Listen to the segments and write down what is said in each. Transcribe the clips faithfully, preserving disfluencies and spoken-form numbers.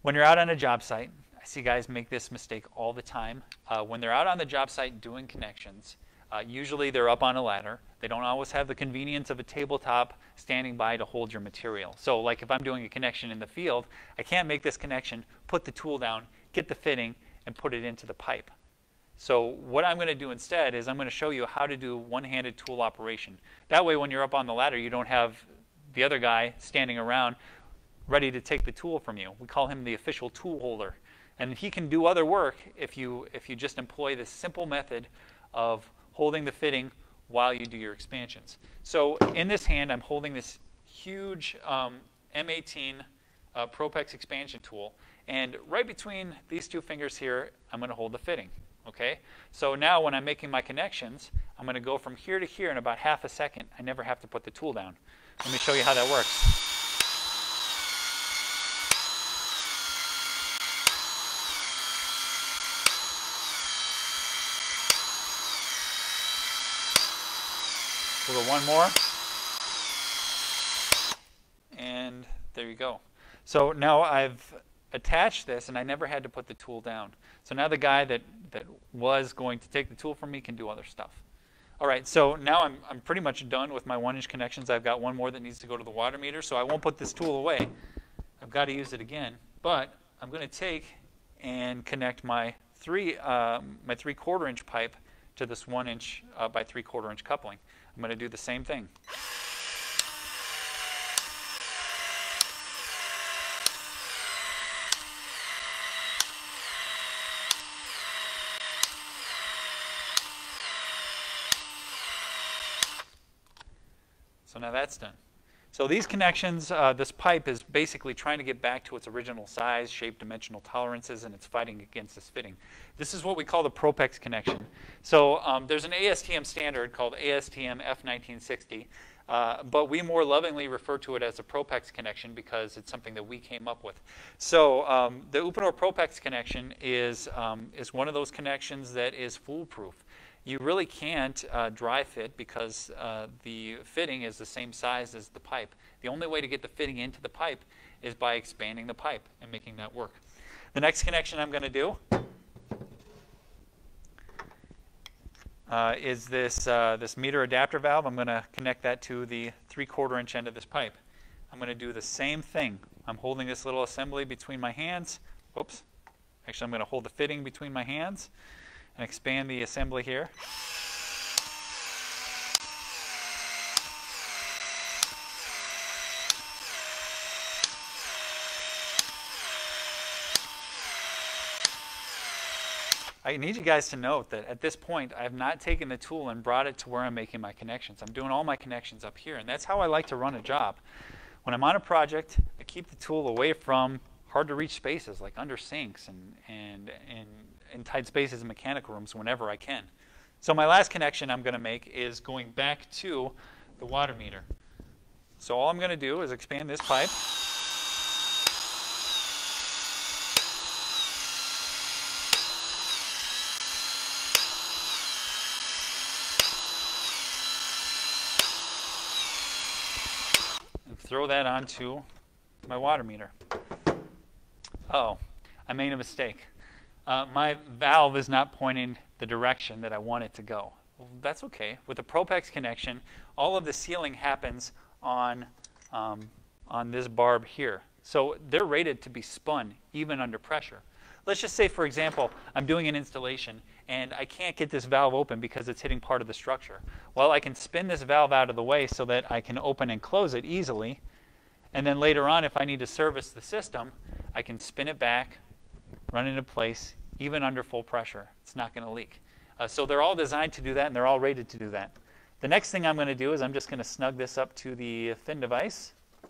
When you're out on a job site, I see guys make this mistake all the time. Uh, when they're out on the job site doing connections, uh, usually they're up on a ladder. They don't always have the convenience of a tabletop standing by to hold your material. So like if I'm doing a connection in the field, I can't make this connection, put the tool down, get the fitting, and put it into the pipe. So what I'm going to do instead is I'm going to show you how to do one-handed tool operation. That way when you're up on the ladder, you don't have the other guy standing around ready to take the tool from you. We call him the official tool holder. And he can do other work if you, if you just employ this simple method of holding the fitting while you do your expansions. So in this hand, I'm holding this huge um, M eighteen uh, ProPEX expansion tool. And right between these two fingers here, I'm going to hold the fitting. Okay? So now when I'm making my connections, I'm going to go from here to here in about half a second. I never have to put the tool down. Let me show you how that works. We'll go one more. And there you go. So now I've attached this, and I never had to put the tool down. So now the guy that, that was going to take the tool from me can do other stuff. All right, so now I'm, I'm pretty much done with my one-inch connections. I've got one more that needs to go to the water meter, so I won't put this tool away. I've got to use it again. But I'm going to take and connect my three, uh, my three-quarter inch pipe to this one-inch uh, by three-quarter inch coupling. I'm going to do the same thing. So now that's done. So these connections, uh, this pipe is basically trying to get back to its original size, shape, dimensional tolerances, and it's fighting against this fitting. This is what we call the ProPEX connection. So um, there's an A S T M standard called A S T M F nineteen sixty, uh, but we more lovingly refer to it as a ProPEX connection because it's something that we came up with. So um, the Uponor ProPEX connection is, um, is one of those connections that is foolproof. You really can't uh, dry fit because uh, the fitting is the same size as the pipe. The only way to get the fitting into the pipe is by expanding the pipe and making that work. The next connection I'm going to do uh, is this, uh, this meter adapter valve. I'm going to connect that to the three-quarter inch end of this pipe. I'm going to do the same thing. I'm holding this little assembly between my hands. Oops. Actually, I'm going to hold the fitting between my hands and expand the assembly here. I need you guys to note that at this point, I have not taken the tool and brought it to where I'm making my connections. I'm doing all my connections up here, and that's how I like to run a job. When I'm on a project, I keep the tool away from hard-to-reach spaces like under sinks and, and, and in tight spaces in mechanical rooms whenever I can. So my last connection I'm going to make is going back to the water meter. So all I'm going to do is expand this pipe. And throw that onto my water meter. Oh, I made a mistake. Uh, my valve is not pointing the direction that I want it to go. Well, that's okay. With the ProPEX connection, all of the sealing happens on, um, on this barb here. So they're rated to be spun even under pressure. Let's just say, for example, I'm doing an installation and I can't get this valve open because it's hitting part of the structure. Well, I can spin this valve out of the way so that I can open and close it easily. And then later on, if I need to service the system, I can spin it back, run into place, even under full pressure. It's not going to leak. Uh, so they're all designed to do that, and they're all rated to do that. The next thing I'm going to do is I'm just going to snug this up to the fin device.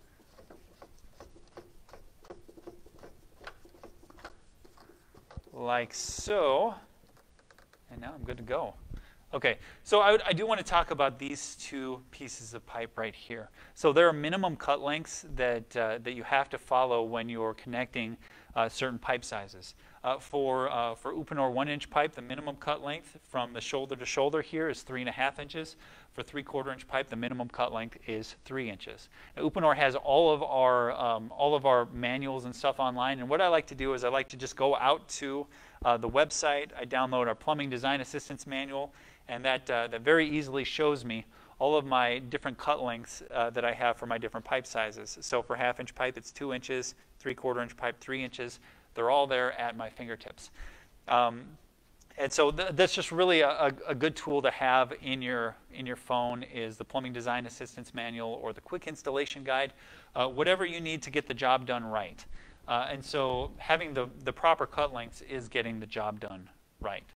Like so. And now I'm good to go. Okay, so I, I do want to talk about these two pieces of pipe right here. So there are minimum cut lengths that, uh, that you have to follow when you're connecting uh, certain pipe sizes. Uh, for uh, for Uponor one inch pipe, the minimum cut length from the shoulder to shoulder here is three and a half inches. For three quarter inch pipe, the minimum cut length is three inches. Now, Uponor has all of our um, all of our manuals and stuff online, and what I like to do is I like to just go out to uh, the website. I download our plumbing design assistance manual, and that uh, that very easily shows me all of my different cut lengths uh, that I have for my different pipe sizes. So for half inch pipe, it's two inches, three quarter inch pipe, three inches. They're all there at my fingertips. Um, and so th that's just really a, a good tool to have in your, in your phone is the Plumbing Design Assistance Manual or the Quick Installation Guide, uh, whatever you need to get the job done right. Uh, and so having the, the proper cut lengths is getting the job done right.